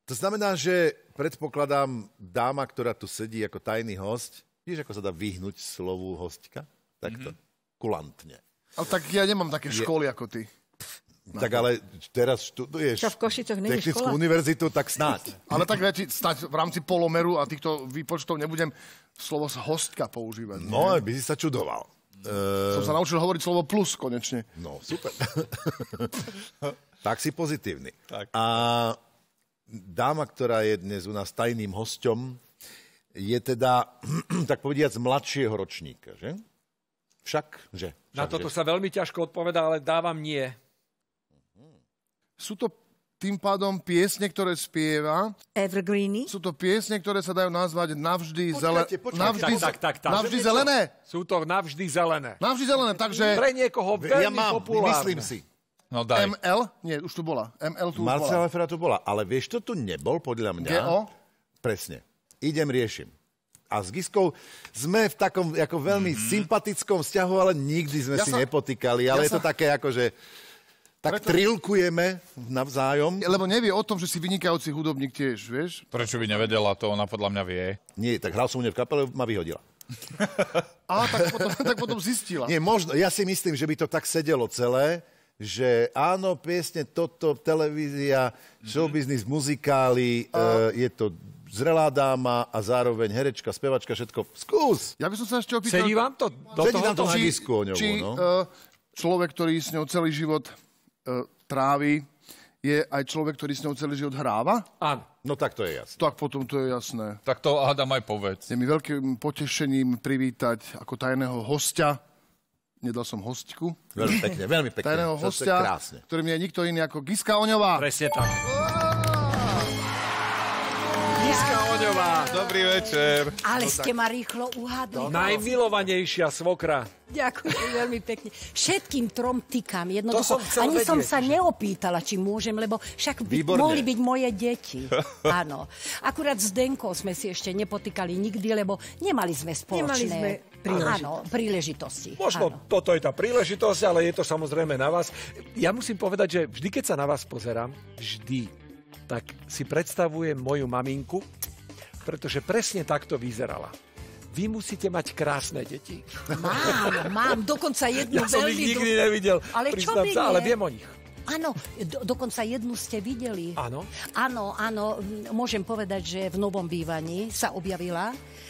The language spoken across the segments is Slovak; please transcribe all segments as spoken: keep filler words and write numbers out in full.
To znamená, že predpokladám dáma, ktorá tu sedí ako tajný host, vieš, ako sa dá vyhnúť slovu hostka? Takto, mm-hmm. kulantne. Ale tak ja nemám také školy Je... ako ty. Tak ale teraz študuješ Čo v Košicoch není technickú škola? univerzitu, tak snáď. Ale tak ja ti snáď v rámci polomeru a týchto výpočtov nebudem slovo hostka používať. No, by si sa čudoval. Som sa naučil hovoriť slovo plus konečne. No, super. Tak si pozitívny. Tak. A dáma, ktorá je dnes u nás tajným hosťom, je teda, tak povediac, mladšieho ročníka, že? Však, že? Však, Na toto že? sa veľmi ťažko odpovedá, ale dávam nie. Sú to tým pádom piesne, ktoré spieva. Evergreeny. Sú to piesne, ktoré sa dajú nazvať navždy, zele... Počkajte, počkajte. navždy, Tak, tak, tak, tak. navždy zelené. Sú to navždy zelené. Navždy zelené, takže Pre niekoho veľmi Ja mám, populárne. myslím si. No daj. em el? Nie, už tu bola. em el tu už Marcela bola. Fera tu bola, ale vieš, to tu nebol, podľa mňa. gé ó? Presne. Idem, riešim. A s Giskou sme v takom ako veľmi mm. sympatickom vzťahu, ale nikdy sme Ja si sa- nepotýkali. Ale ja je to sa- také ako, že tak Preto- trilkujeme navzájom. Lebo nevie o tom, že si vynikajúci hudobník tiež, vieš? Prečo by nevedela, to ona podľa mňa vie. Nie, tak hral som u nej v kapele, ma vyhodila. A tak potom, tak potom zistila. Nie, možno, ja si myslím, že by to tak sedelo celé, že áno, piesne toto, televízia, showbiznis, muzikály, a... e, je to zrelá dáma a zároveň herečka, spevačka, všetko. Skús! Ja by som sa ešte opýtal... Sedí vám to? Do Sedí toho nám to na či, Gisku o ňovu, či no. uh, človek, ktorý s ňou celý život uh, trávi, je aj človek, ktorý s ňou celý život hráva? Áno. No tak to je jasné. Tak potom to je jasné. Tak to Adam aj povedz. Je mi veľkým potešením privítať ako tajného hostia, nedal som hostku, Veľmi pekne, veľmi pekne. tajného Zase hostia, krásne. ktorým je nikto iný ako Giska Oňová. Presne tak. Giska Oňová. Dobrý večer. Ale ste ma rýchlo uhádli. Najmilovanejšia svokra. Ďakujem veľmi pekne. Všetkým trom tykám. To Jednoducho, som chcel ani vedieť, som sa že- neopýtala, či môžem, lebo však by, Výborne. mohli byť moje deti. Áno. Akurát s Denkou sme si ešte nepotýkali nikdy, lebo nemali sme spoločné... Nemali sme príležitosť. Áno, príležitosti. Možno Áno. toto je tá príležitosť, ale je to samozrejme na vás. Ja musím povedať, že vždy, keď sa na vás pozerám, vždy, tak si predstavujem moju maminku, pretože presne takto vyzerala. Vy musíte mať krásne deti. Mám, mám dokonca jednu Ja som veľmi... ich nikdy dru- nevidel, Ale čo priznám by sa, nie? ale viem o nich. Áno, do, dokonca jednu ste videli. Áno? Áno, áno, m, môžem povedať, že v novom bývaní sa objavila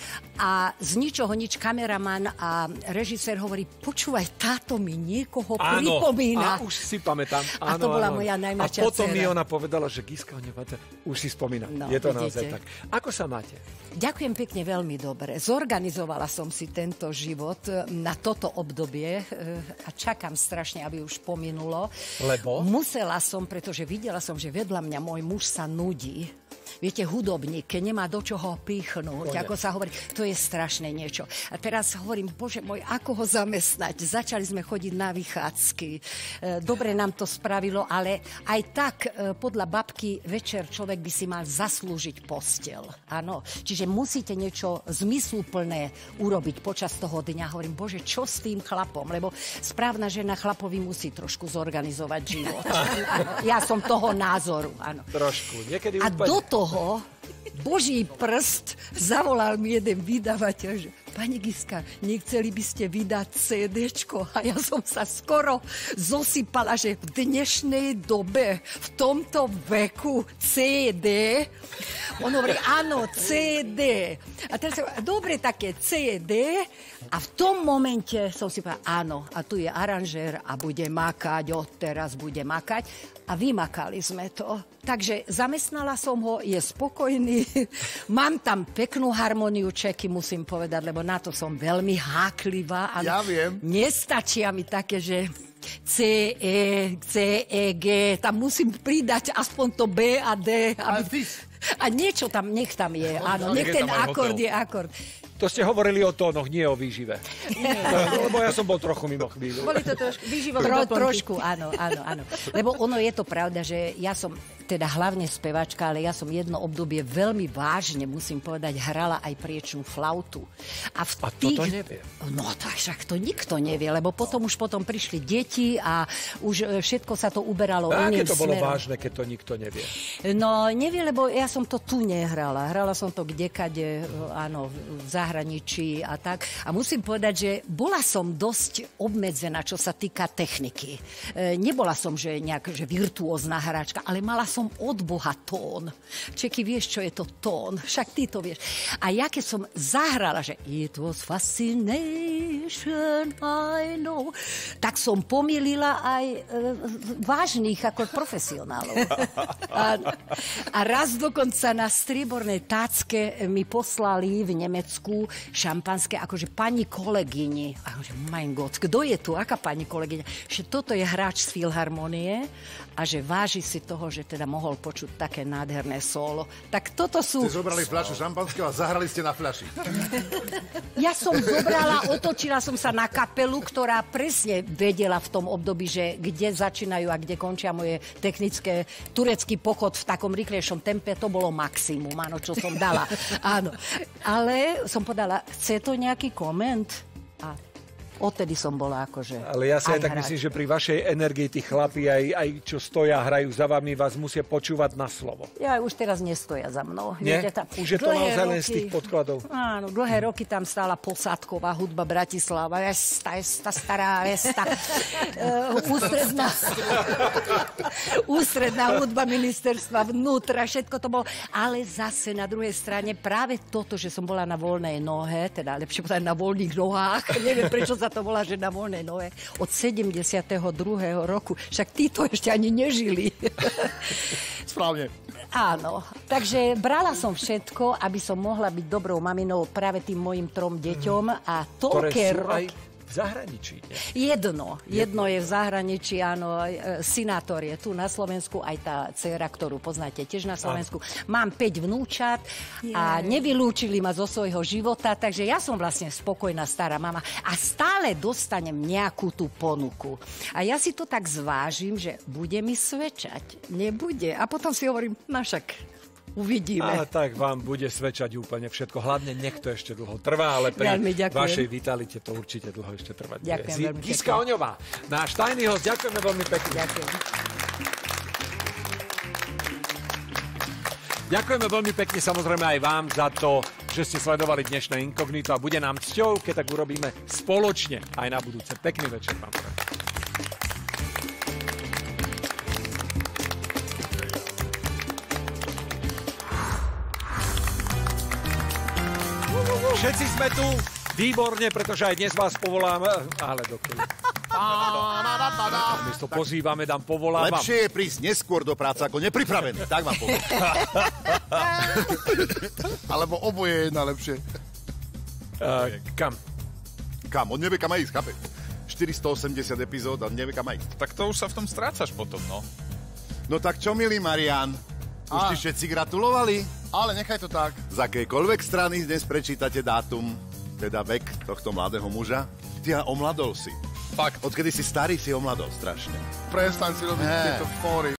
a z ničoho nič kameraman a režisér hovorí, počúvaj, táto mi niekoho pripomína. a už si pamätám. A Áno, to bola áno. moja najmladšia A potom dcéra. mi ona povedala, že Giska, už si spomínam. No, je to vidíte. naozaj tak. Ako sa máte? Ďakujem pekne, veľmi dobre. Zorganizovala som si tento život e, na toto obdobie e, a čakám strašne, aby už pominulo. Lebo? Musela som, pretože videla som, že vedľa mňa môj muž sa nudí. Viete, hudobník, keď nemá do čoho pýchnúť, Konec. ako sa hovorí, to je strašné niečo. A teraz hovorím, bože môj, ako ho zamestnať? Začali sme chodiť na vychádzky. E, Dobre nám to spravilo, ale aj tak, e, podľa babky, večer človek by si mal zaslúžiť posteľ. Áno, čiže musíte niečo zmysluplné urobiť počas toho dňa. Hovorím, bože, čo s tým chlapom? Lebo správna žena chlapovi musí trošku zorganizovať život. Áno, ja som toho názoru, áno. Trošku. Niekedy A úplne... do toho Boží prst zavolal mi jeden vydavateľ, že pani Giska, nechceli by ste vydať cédéčko? A ja som sa skoro zosypala, že v dnešnej dobe, v tomto veku cé dé, on hovorí, áno, cé dé. A teraz sa dobre, také cé dé. A v tom momente som si povedala, áno, a tu je aranžér a bude makať, odteraz bude makať. A vymakali sme to. Takže zamestnala som ho, je spokojný. Mám tam peknú harmóniu čeky, musím povedať, lebo na to som veľmi háklivá. A Ja viem. Nestačia mi také, že C, E, C, E, G, tam musím pridať aspoň to B a D. Ale Aby... ty... A niečo tam, nech tam je, áno, nech nech je ten tam aj akord hotel. je akord. To ste hovorili o tónoch, nie o výžive. Lebo ja som bol trochu mimo chvíľu. Boli to trošku výživové Tro, doplnky. trošku, áno, áno, áno. Lebo ono je to pravda, že ja som teda hlavne spevačka, ale ja som jedno obdobie veľmi vážne, musím povedať, hrala aj priečnú flautu. A, v a tých... toto nevie. No tak však to nikto nevie, lebo potom už potom prišli deti a už všetko sa to uberalo a iným aké to bolo smerom. vážne, keď to nikto nevie? No nevie, lebo ja som to tu nehrala. Hrala som to kdekade, áno, v zahraničí a tak. A musím povedať, že bola som dosť obmedzená, čo sa týka techniky. E, nebola som, že nejak že virtuózna hráčka, ale mala som od Boha tón. Čeky, vieš, čo je to tón? Však ty to vieš. A ja keď som zahrala, že it was fascination, I know, tak som pomýlila aj e, vážnych ako profesionálov. A, a raz dokonca na striebornej tácke mi poslali v Nemecku šampanské, akože pani kolegyni. A že, mein Gott, kto je tu? Aká pani kolegyňa? Že toto je hráč z Filharmonie a že váži si toho, že teda mohol počuť také nádherné solo. Tak toto sú... Ste zobrali fľašu šampanského a zahrali ste na fľaši. Ja som zobrala, otočila som sa na kapelu, ktorá presne vedela v tom období, že kde začínajú a kde končia moje technické turecký pochod v takom rýchlejšom tempe. To bolo maximum, áno, čo som dala. Áno. Ale som podala, chce to nejaký koment? A odtedy som bola akože... Ale ja si aj, aj tak hrať. myslím, že pri vašej energii tí chlapi, aj, aj čo stoja, hrajú za vami, vás musia počúvať na slovo. Ja už teraz nestoja za mnou. Nie? Viete, tam, Už je to dlhé naozaj len z roky- tých podkladov. Áno, dlhé roky tam stála posádková hudba Bratislava. Esta, esta, stará, esta. Uh, ústredná, ústredná hudba ministerstva vnútra, všetko to bolo. Ale zase na druhej strane práve toto, že som bola na voľnej nohe, teda lepšie povedať na voľných nohách, neviem prečo sa to volá, že na voľnej nohe, od sedemdesiateho druhého roku. Však títo ešte ani nežili. Správne. Áno, takže brala som všetko, aby som mohla byť dobrou maminou práve tým mojim trom deťom a Ktoré toľké sú aj roky... v zahraničí. Nie? Jedno, jedno je v zahraničí, áno, e, Sinátor je tu na Slovensku, aj tá dcéra, ktorú poznáte tiež na Slovensku. Mám päť vnúčat a nevylúčili ma zo svojho života, takže ja som vlastne spokojná stará mama a stále dostanem nejakú tú ponuku. A ja si to tak zvážim, že bude mi svedčať, nebude. A potom si hovorím, no však... Uvidíme. A tak vám bude svedčať úplne všetko. Hlavne nech to ešte dlho trvá, ale pri Veľmi ďakujem. vašej vitalite to určite dlho ešte trvať bude. Ďakujem Zi- veľmi Giska pekne. Oňová, náš tajný host, ďakujeme veľmi pekne. Ďakujem. Ďakujeme veľmi pekne samozrejme aj vám za to, že ste sledovali dnešné Inkognito a bude nám cťou, keď tak urobíme spoločne aj na budúce. Pekný večer vám. Všetci sme tu, výborne, pretože aj dnes vás povolám, ale dokedy. My to pozývame, dám povolávam. Lepšie je prísť neskôr do práce ako nepripravený. Tak vám poviem. Alebo oboje je najlepšie. Uh, kam? Kam? On nevie, kam aj ísť, chápeš? štyristoosemdesiat epizód a nevie, kam aj ísť. Tak to už sa v tom strácaš potom, no. No tak čo, milý Marián? Už Á. ti všetci gratulovali? Ale nechaj to tak. Z akejkoľvek strany dnes prečítate dátum, teda vek tohto mladého muža. Ty omladol si. Fakt. Odkedy si starý, si omladol strašne. Prestaň si robiť Ne. tieto fóry.